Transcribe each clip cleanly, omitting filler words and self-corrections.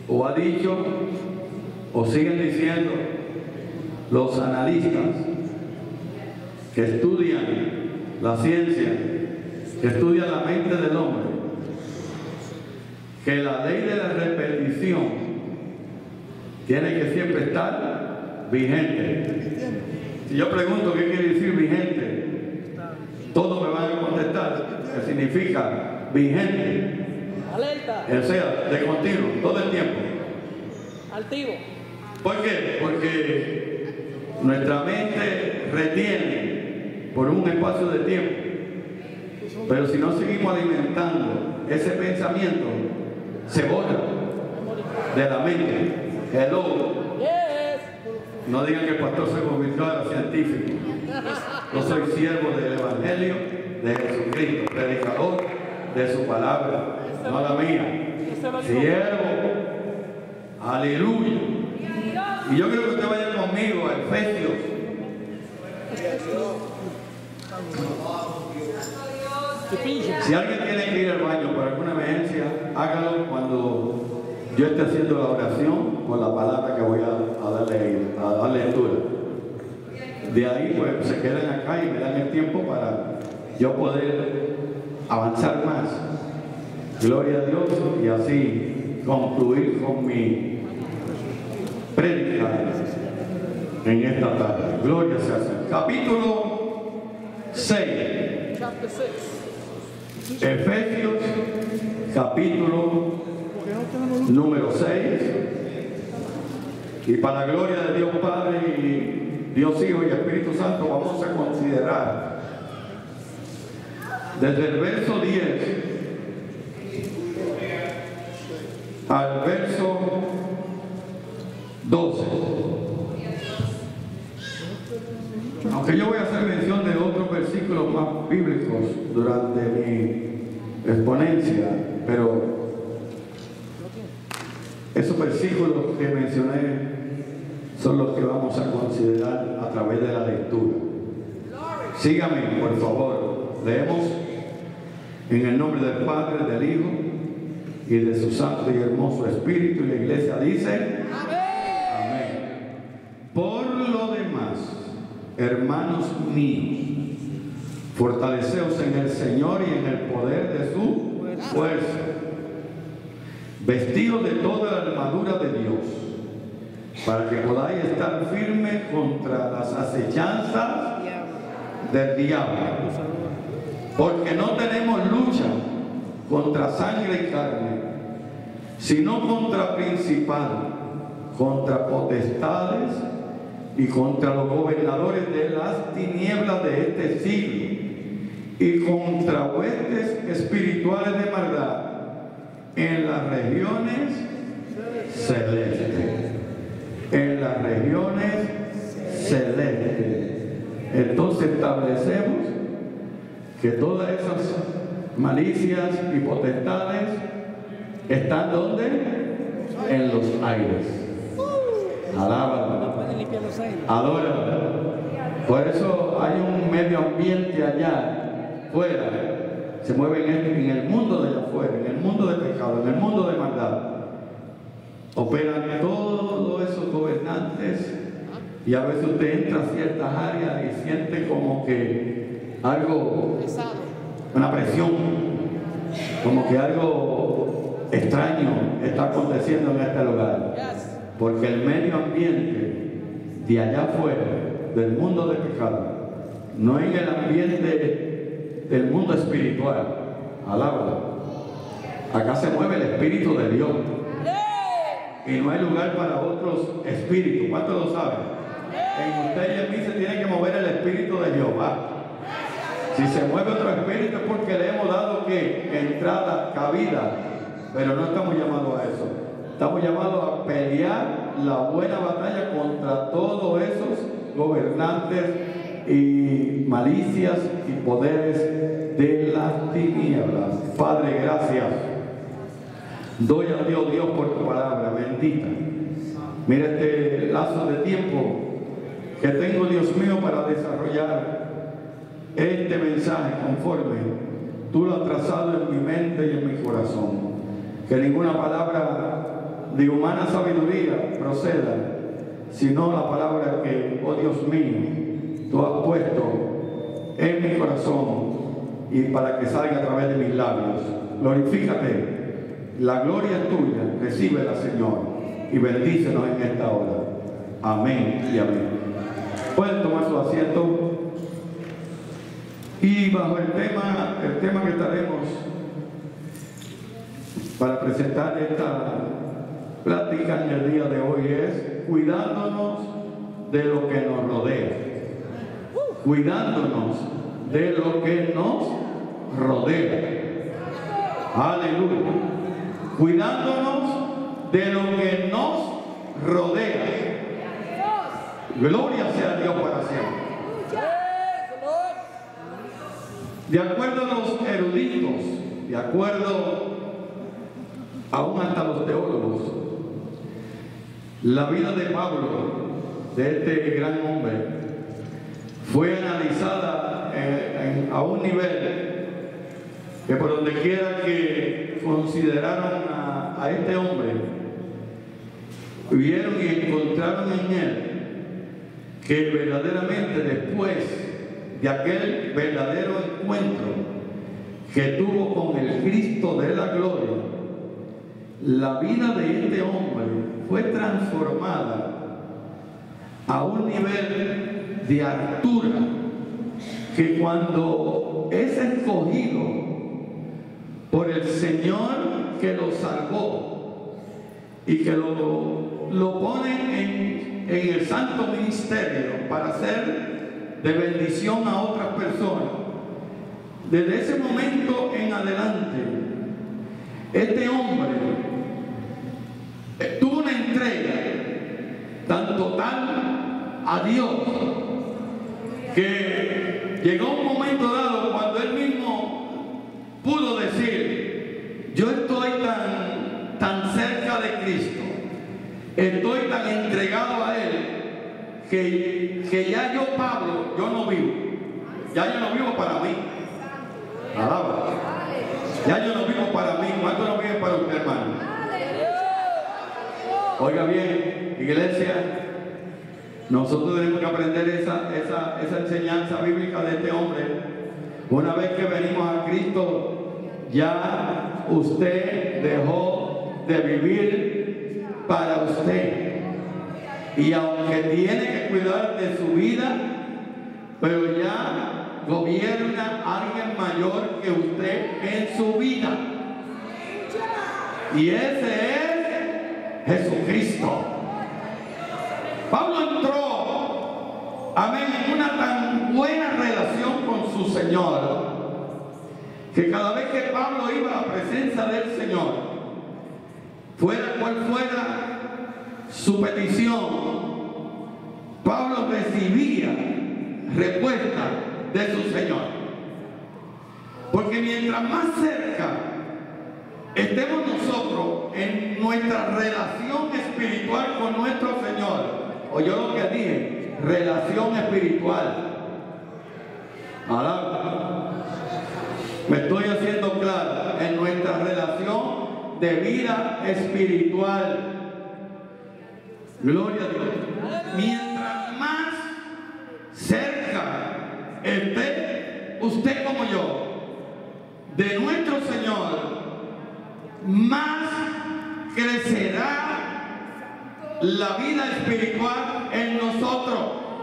o ha dicho, o siguen diciendo los analistas que estudian la ciencia, que estudian la mente del hombre, que la ley de la repetición tiene que siempre estar vigente. Si yo pregunto qué quiere decir vigente, todos me van a contestar que significa vigente. Alerta. O sea, de continuo, todo el tiempo. Altivo. ¿Por qué? Porque nuestra mente retiene por un espacio de tiempo. Pero si no seguimos alimentando ese pensamiento, se borra de la mente. Hello. No digan que el pastor se convirtió a científico. Yo soy siervo del Evangelio de Jesucristo, predicador de su palabra, no la mía. Siervo. Aleluya. Y yo quiero que usted vaya conmigo a Efesios. Si alguien tiene que ir al baño por alguna emergencia, hágalo cuando yo esté haciendo la oración con la palabra que voy a dar lectura. De ahí pues se quedan acá y me dan el tiempo para yo poder avanzar más. Gloria a Dios, y así concluir con mi prédica en esta tarde. Gloria sea al Señor. Capítulo 6. Efesios, capítulo número 6. Y para la gloria de Dios Padre y Dios Hijo y Espíritu Santo, vamos a considerar desde el verso 10 al verso 12. Aunque yo voy a hacer mención de otros versículos más bíblicos durante mi exponencia, pero esos versículos que mencioné son los que vamos a considerar a través de la lectura. Sígame, por favor. Leemos en el nombre del Padre, del Hijo y de su santo y hermoso Espíritu, y la iglesia dice: amén. Por lo demás, hermanos míos, fortaleceos en el Señor y en el poder de su fuerza, vestidos de toda la armadura de Dios, para que podáis estar firmes contra las acechanzas del diablo. Porque no tenemos lucha contra sangre y carne, sino contra principados, contra potestades y contra los gobernadores de las tinieblas de este siglo, y contra huestes espirituales de maldad en las regiones celestes. En las regiones celestes. Entonces establecemos que todas esas malicias y potestades están ¿dónde? En los aires. Alábalo. Adóralo. Por eso hay un medio ambiente allá fuera. Se mueven en el mundo de allá afuera, en el mundo de pecado, en el mundo de maldad. Operan todos esos gobernantes, y a veces usted entra a ciertas áreas y siente como que algo, una presión, como que algo extraño está aconteciendo en este lugar. Porque el medio ambiente de allá afuera, del mundo de pecado, no es el ambiente del mundo espiritual. Alábalo. Acá se mueve el Espíritu de Dios. Y no hay lugar para otros espíritus. ¿Cuántos lo saben? En usted y en mí se tiene que mover el Espíritu de Jehová. Si se mueve otro espíritu es porque le hemos dado ¿qué? Entrada, cabida. Pero no estamos llamados a eso. Estamos llamados a pelear la buena batalla contra todos esos gobernantes y malicias y poderes de las tinieblas. Padre, gracias. Doy a Dios por tu palabra bendita. Mira este lazo de tiempo que tengo, Dios mío, para desarrollar este mensaje conforme tú lo has trazado en mi mente y en mi corazón. Que ninguna palabra de humana sabiduría proceda, sino la palabra que, oh Dios mío, tú has puesto en mi corazón y para que salga a través de mis labios. Glorifícate. La gloria es tuya, recíbela, Señor, y bendícenos en esta hora. Amén y amén. Pueden tomar su asiento. Y bajo el tema que estaremos para presentar esta plática en el día de hoy es cuidándonos de lo que nos rodea. Cuidándonos de lo que nos rodea. Aleluya. Cuidándonos de lo que nos rodea. Gloria sea a Dios para siempre. De acuerdo a los eruditos, de acuerdo aún hasta los teólogos, la vida de Pablo, de este gran hombre, fue analizada a un nivel que por donde quiera que consideraron a este hombre, vieron y encontraron en él que verdaderamente después de aquel verdadero encuentro que tuvo con el Cristo de la gloria, la vida de este hombre fue transformada a un nivel de altura que cuando es escogido por el Señor que lo salvó y que lo pone en el santo ministerio para ser de bendición a otras personas, desde ese momento en adelante este hombre tuvo una entrega tan total a Dios que llegó un momento dado cuando él mismo pudo decir: yo estoy tan cerca de Cristo, estoy tan entregado a Él que ya yo, Pablo, yo no vivo. Ya yo no vivo para mí. Alaba. Ya yo no vivo para mí. ¿Cuánto no vive para usted, hermano? Oiga bien, iglesia, nosotros tenemos que aprender esa enseñanza bíblica de este hombre. Una vez que venimos a Cristo, ya usted dejó de vivir para usted. Y aunque tiene que cuidar de su vida, pero ya gobierna alguien mayor que usted en su vida. Y ese es Jesucristo. Pablo entró, amén, en una tan buena relación con su Señor, que cada vez que Pablo iba a la presencia del Señor, fuera cual fuera su petición, Pablo recibía respuesta de su Señor. Porque mientras más cerca estemos nosotros en nuestra relación espiritual con nuestro Señor, oyó lo que dije, relación espiritual. Alaba. Me estoy haciendo claro, en nuestra relación de vida espiritual. Gloria a Dios. Mientras más cerca esté usted como yo de nuestro Señor, más crecerá la vida espiritual en nosotros.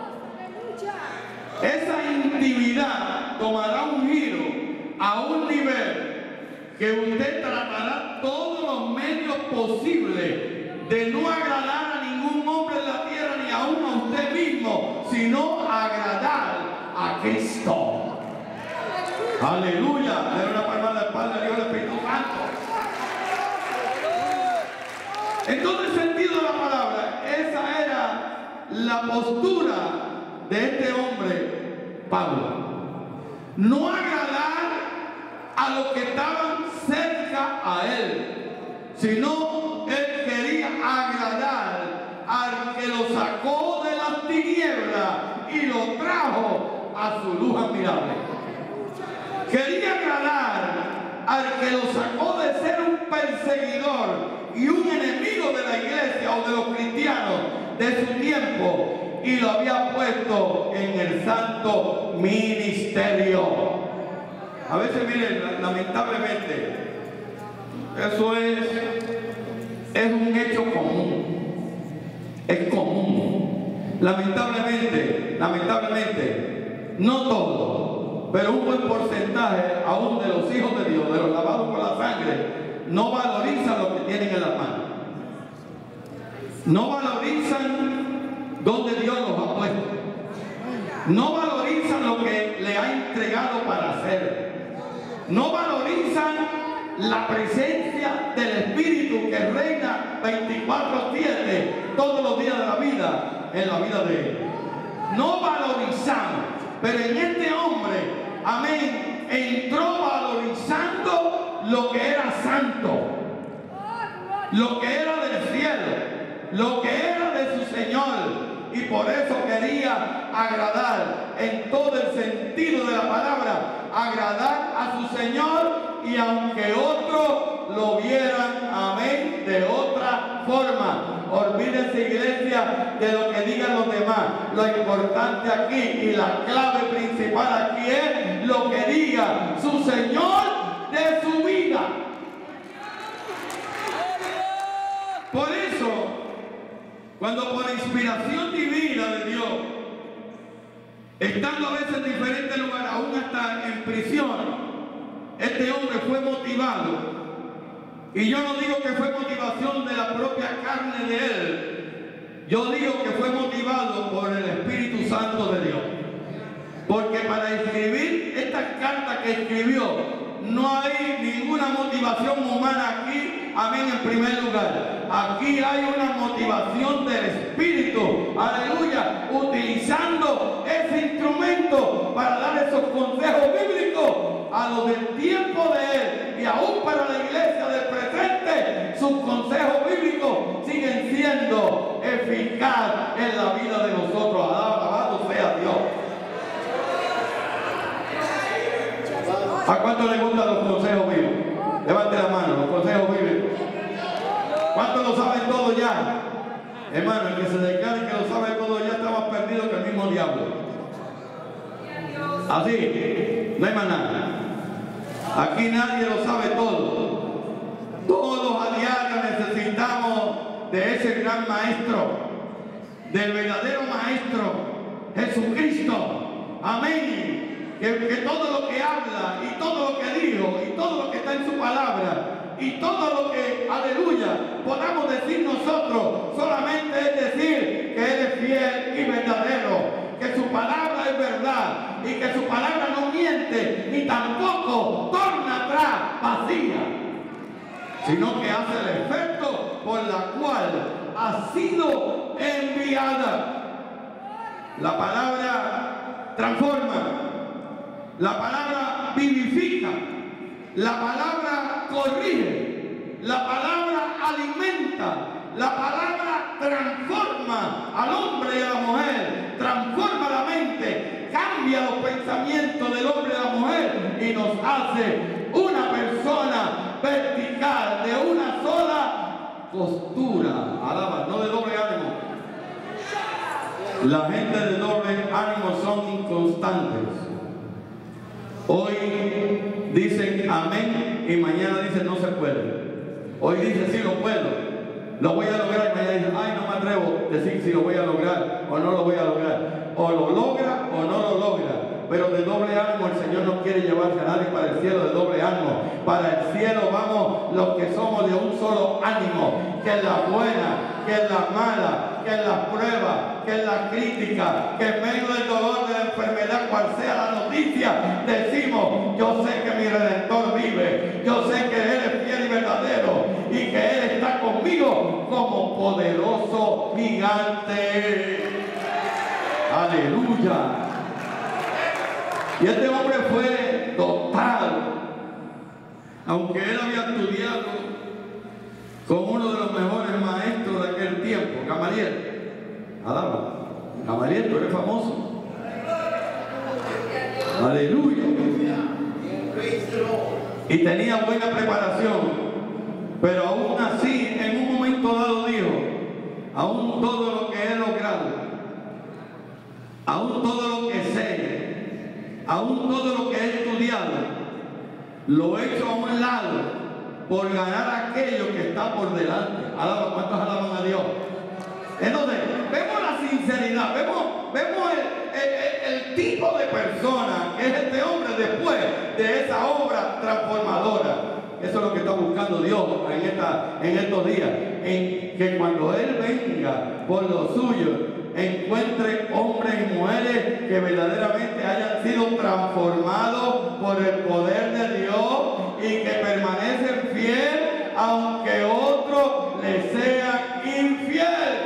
Esa intimidad tomará un giro a un nivel que usted tratará todos los medios posibles de no agradar a ningún hombre en la tierra ni aún a usted mismo, sino agradar a Cristo. Aleluya. Le una palmada al Padre, Dios, el Espíritu Santo. En todo el sentido de la palabra, esa era la postura de este hombre, Pablo. No agradar a los que estaban cerca a él, sino él quería agradar al que lo sacó de las tinieblas y lo trajo a su luz admirable. Quería agradar al que lo sacó de ser un perseguidor y un enemigo espíritu de la iglesia o de los cristianos de su tiempo y lo había puesto en el santo ministerio. A veces, miren, lamentablemente, eso es un hecho común. Es común. Lamentablemente, no todo, pero un buen porcentaje aún de los hijos de Dios, de los lavados por la sangre, no valorizan lo que tienen en la mano. No valorizan donde Dios los ha puesto. No valorizan lo que le ha entregado para hacer. No valorizan la presencia del Espíritu que reina 24/7 todos los días de la vida en la vida de ellos. No valorizamos, pero en este hombre, amén, entró valorizando lo que era santo, lo que era del cielo, lo que era de su Señor. Y por eso quería agradar en todo el sentido de la palabra, agradar a su Señor, y aunque otros lo vieran, amén, de otra forma. Olvídense, iglesia, de lo que digan los demás. Lo importante aquí y la clave principal aquí es lo que diga su Señor de su vida. Por eso, cuando por inspiración divina de Dios, estando a veces en diferentes lugares, aún hasta en prisión, este hombre fue motivado. Y yo no digo que fue motivación de la propia carne de él. Yo digo que fue motivado por el Espíritu Santo de Dios. Porque para escribir estas cartas que escribió, no hay ninguna motivación humana aquí, amén, en primer lugar. Aquí hay una motivación del Espíritu, aleluya, utilizando ese instrumento para dar esos consejos bíblicos a los del tiempo de él, y aún para la iglesia del presente. Sus consejos bíblicos siguen siendo eficaz en la vida de nosotros. Alabado sea Dios. ¿A cuánto le gustan los consejos bíblicos? Levante la mano, los consejos bíblicos. ¿Cuántos lo saben todo ya? Hermano, el que se declare que lo sabe todo ya está más perdido que el mismo diablo. Así, no hay más nada. Aquí nadie lo sabe todo. Todos a diario necesitamos de ese gran maestro, del verdadero maestro, Jesucristo. Amén. Que todo lo que habla y todo lo que dijo y todo lo que está en su palabra y todo lo que, aleluya, podamos decir nosotros, solamente es decir que Él es fiel y verdadero, que su palabra es verdad y que su palabra no miente ni tampoco torna atrás vacía, sino que hace el efecto por la cual ha sido enviada. La palabra transforma. La palabra vivifica, la palabra corrige, la palabra alimenta, la palabra transforma al hombre y a la mujer, transforma la mente, cambia los pensamientos del hombre y de la mujer y nos hace una persona vertical, de una sola postura. Alaba, no de doble ánimo. La gente de doble ánimo son inconstantes. Hoy dicen amén y mañana dicen no se puede. Hoy dicen sí lo puedo, lo voy a lograr, y mañana dicen ay no me atrevo a decir si lo voy a lograr o no lo voy a lograr. O lo logra o no lo logra. Pero de doble ánimo el Señor no quiere llevarse a nadie para el cielo de doble ánimo. Para el cielo vamos los que somos de un solo ánimo, que es la buena, que es la mala, que es la prueba, que es la crítica, que en medio del dolor, de la enfermedad, cual sea la noticia, decimos, yo sé que mi Redentor vive, yo sé que Él es fiel y verdadero, y que Él está conmigo como poderoso gigante. Aleluya. Y este hombre fue dotado, aunque él había estudiado con uno de los mejores maestros de aquel tiempo, Gamaliel. Alaba, Gamaliel, tú eres famoso. Aleluya. Y tenía buena preparación, pero aún así, en un momento dado lo echo a un lado por ganar aquello que está por delante. ¿Cuántos alaban a Dios? Entonces, vemos la sinceridad, vemos el tipo de persona que es este hombre después de esa obra transformadora. Eso es lo que está buscando Dios en estos días, en que cuando Él venga por lo suyo, encuentre hombres y mujeres que verdaderamente hayan sido transformados por el poder de Dios y que permanecen fieles aunque otros les sean infieles.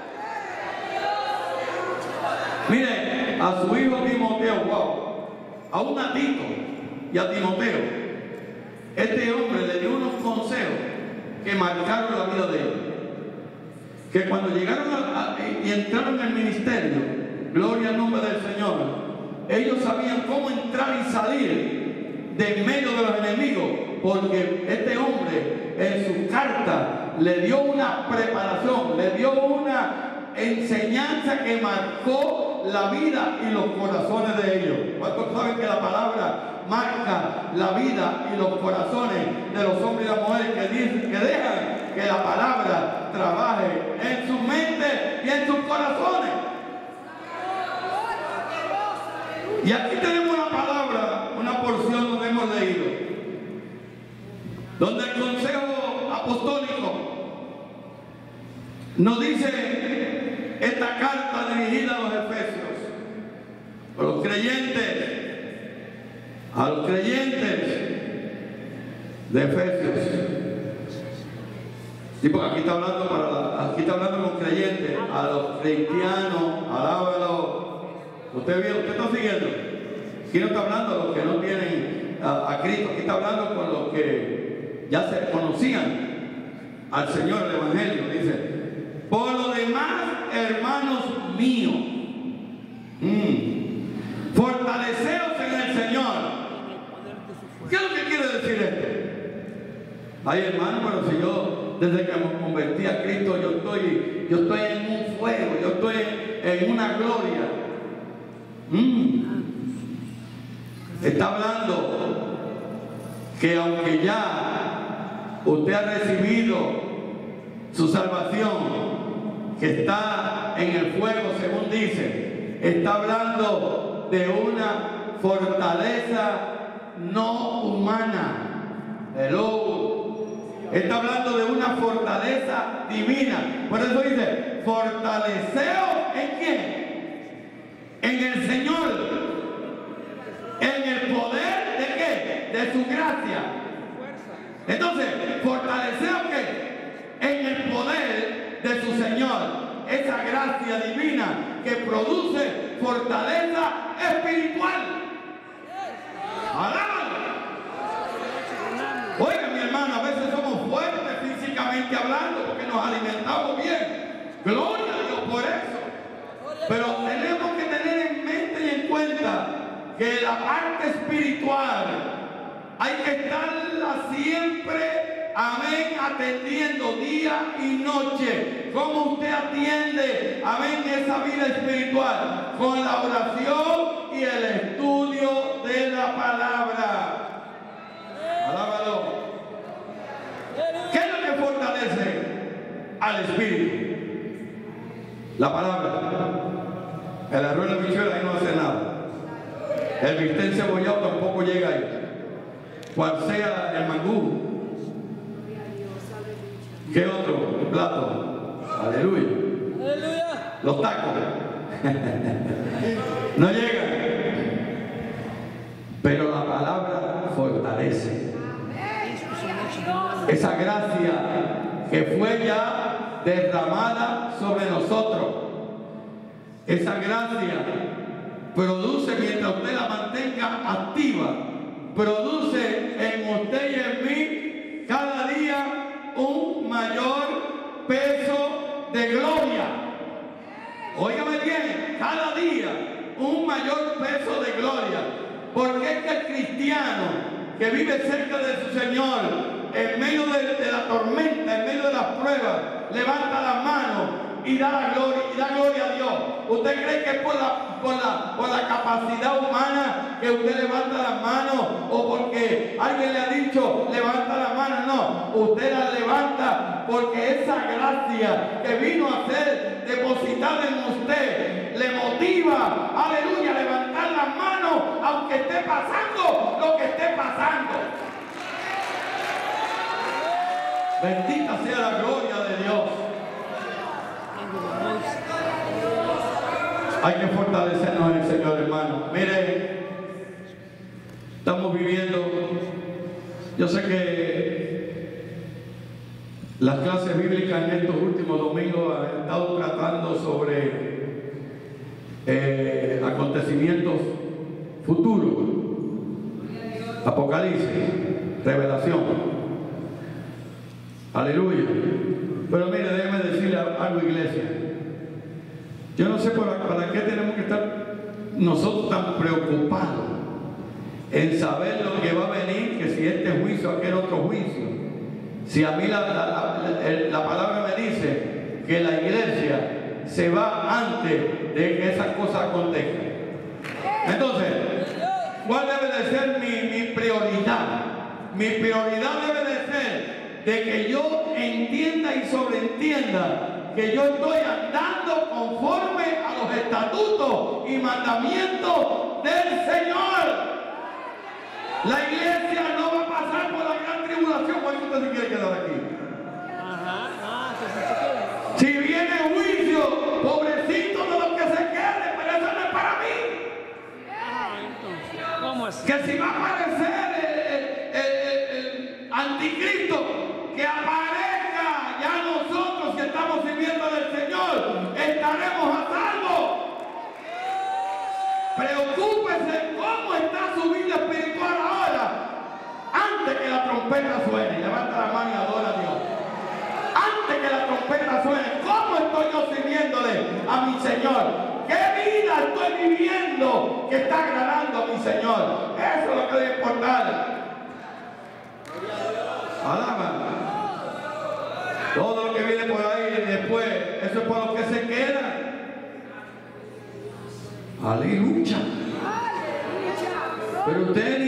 Miren, a su hijo Timoteo, a un Tito y a Timoteo, este hombre le dio unos consejos que marcaron la vida de él. Que cuando llegaron y entraron en el ministerio, gloria al nombre del Señor, ellos sabían cómo entrar y salir de en medio de los enemigos, porque este hombre en su carta le dio una preparación, le dio una enseñanza que marcó la vida y los corazones de ellos. ¿Cuántos saben que la palabra marca la vida y los corazones de los hombres y las mujeres que dejan que la palabra trabaje en su mente y en sus corazones? Y aquí tenemos una palabra, una porción donde hemos leído, donde el consejo apostólico nos dice esta carta dirigida a los efesios, a los creyentes de Efesios. Sí, porque aquí está hablando con creyentes, a los cristianos, alábalo. ¿Usted está siguiendo? Aquí no está hablando a los que no tienen a Cristo, aquí está hablando con los que ya se conocían al Señor, el Evangelio. Dice: por lo demás, hermanos míos, fortaleceos en el Señor. ¿Qué es lo que quiere decir esto? Ay, hermano, pero si yo desde que me convertí a Cristo, yo estoy en un fuego, yo estoy en una gloria. Está hablando que aunque ya usted ha recibido su salvación, que está en el fuego, según dice, está hablando de una fortaleza no humana. Está hablando de una fortaleza divina. Por eso dice: fortaleceos ¿en quién? En el Señor, en el poder de ¿qué? De su gracia. Entonces, fortaleceos ¿qué? En el poder de su Señor, esa gracia divina que produce fortaleza espiritual. ¡Alábalo! Oiga, mi hermano, a veces somos fuertes físicamente hablando porque nos alimentamos bien. Gloria a Dios por eso. Pero tenemos que tener en mente y en cuenta que la parte espiritual hay que estarla siempre, amén, atendiendo día y noche. ¿Cómo usted atiende, amén, esa vida espiritual? Con la oración y el estudio de la palabra. Alábalo. ¿Qué es lo que fortalece al espíritu? La palabra. El arroz de la bichuela ahí no hace nada. El bistec encebollado tampoco llega ahí. Cual sea el mangú. ¿Qué otro plato? Aleluya. Aleluya. Los tacos. No llegan. Pero la palabra fortalece. Esa gracia que fue ya derramada sobre nosotros. Esa gracia produce, mientras usted la mantenga activa, produce en usted y en mí cada día un mayor peso de gloria. Óigame bien, cada día un mayor peso de gloria. Porque es que el cristiano que vive cerca de su Señor, en medio de la tormenta, en medio de las pruebas, levanta las manos y da gloria a Dios. ¿Usted cree que es por la capacidad humana que usted levanta las manos o porque alguien le ha dicho levanta las manos? No, usted las levanta porque esa gracia que vino a ser depositada en usted le motiva, aleluya, a levantar las manos aunque esté pasando lo que esté pasando. Bendita sea la gloria de Dios. Hay que fortalecernos en el Señor, hermano. Mire, estamos viviendo, yo sé que las clases bíblicas en estos últimos domingos han estado tratando sobre acontecimientos futuros, Apocalipsis, revelación. Aleluya. Pero mire, déjeme decirle algo, iglesia. Yo no sé para qué tenemos que estar nosotros tan preocupados en saber lo que va a venir, que si este juicio, aquel otro juicio. Si a mí la palabra me dice que la iglesia se va antes de que esas cosas acontezcan. Entonces, ¿cuál debe de ser mi prioridad? Mi prioridad debe de ser de que yo entienda y sobreentienda que yo estoy andando conforme a los estatutos y mandamientos del Señor. La iglesia no va a pasar por la gran tribulación. ¿Cuánto usted se quiere quedar aquí? Si viene juicio, pobrecito de los que se queden, pero eso no es para mí. ¿Cómo es? Que si va a aparecer el anticristo, que aparezca, ya nosotros que estamos sirviendo del Señor estaremos a salvo. Preocúpese cómo está su vida espiritual ahora, antes que la trompeta suene. Levanta la mano y adora a Dios. Antes que la trompeta suene, ¿cómo estoy yo sirviéndole a mi Señor? ¿Qué vida estoy viviendo que está agradando a mi Señor? Eso es lo que debe importar. Alaba. Todo lo que viene por ahí después, eso es por lo que se queda. Aleluya. Pero usted